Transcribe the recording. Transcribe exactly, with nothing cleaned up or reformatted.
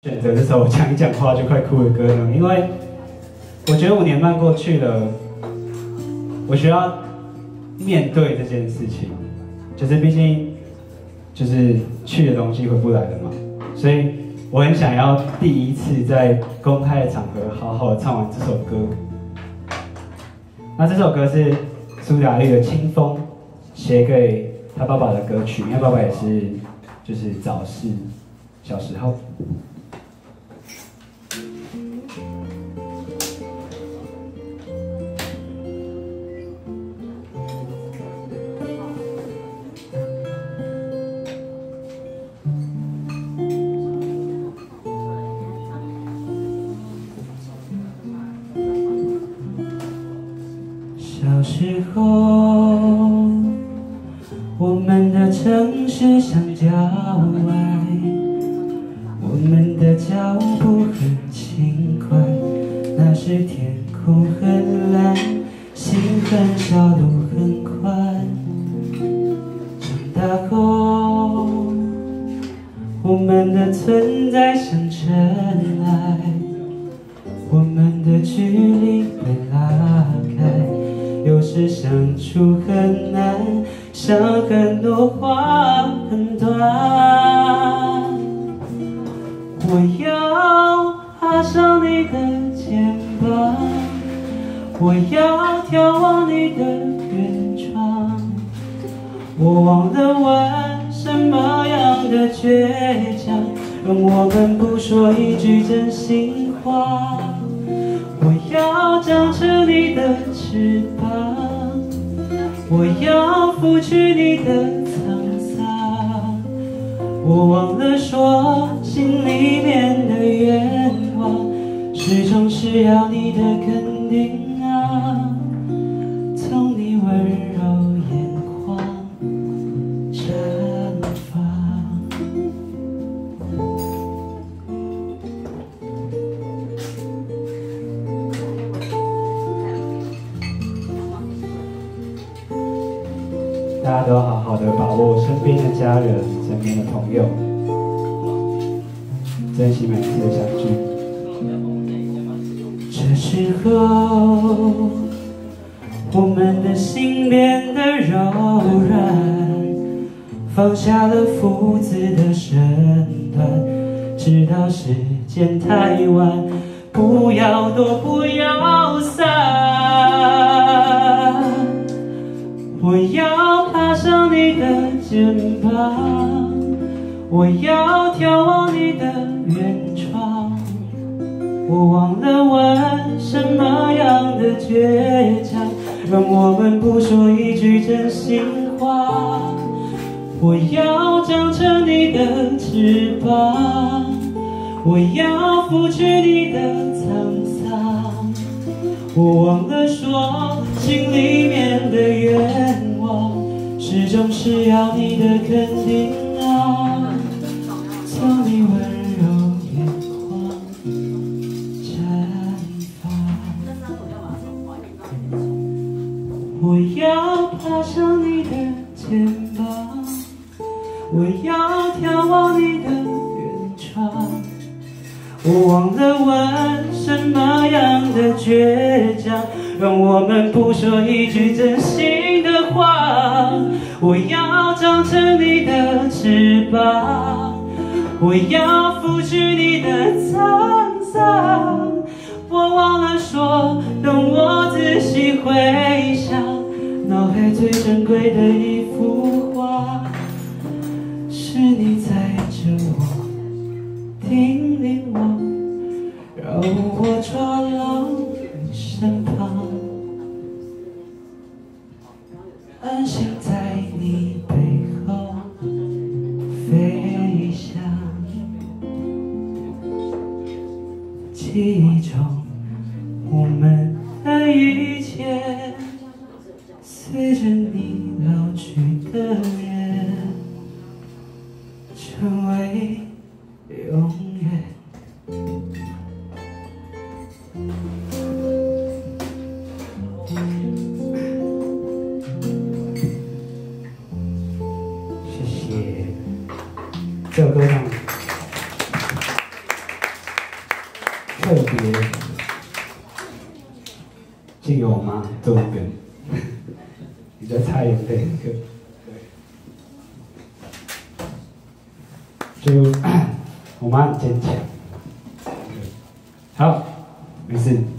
选择这首我讲一讲话就快哭的歌呢？因为我觉得五年半过去了，我需要面对这件事情，就是毕竟就是去的东西回不来了嘛，所以我很想要第一次在公开的场合好好的唱完这首歌。那这首歌是苏打绿的《清风》，写给他爸爸的歌曲，因为爸爸也是就是早逝，小时候。小时候，我们的城市像郊外，我们的脚步很轻快，那时天空很蓝，心很小，路很宽。长大后，我们的存在像尘埃，我们的距离被拉开。有时相处很难，想很多话很短。我要爬上你的肩膀，我要眺望你的远窗。我忘了问什么样的倔强，让我们不说一句真心话。我要长成你的翅膀，我要拂去你的沧桑。我忘了说，心里面的愿望，始终是要你的肯定啊。从你温柔眼眶绽放。大家都好好的把握身边的家人、身边的朋友，珍惜每次的相聚。这时候，我们的心变得柔软，放下了父子的身段，直到时间太晚，不要躲，不要散。我要爬上你的肩膀，我要眺望你的远窗。我忘了问什么样的倔强，让我们不说一句真心话。我要长成你的翅膀，我要拂去你的沧桑。我忘了说，心里面的愿望，始终是要你的肯定啊。从你温柔眼眶绽放。我要爬上你的肩膀，我要眺望你的远窗。我忘了问什么样的倔强，让我们不说一句真心的话。我要长成你的翅膀，我要拂去你的沧桑。我忘了说，等我仔细回想，脑海最珍贵的一幅画，是你载着我，叮咛我，让我抓牢你身旁，安心在你背后飞翔。记忆中我们的一切，随着你老去的脸，成为永远。谢谢。这首歌唱个也有可能。先由我妈做一个比较擦眼泪的歌，对，就我妈很坚强。好，没事。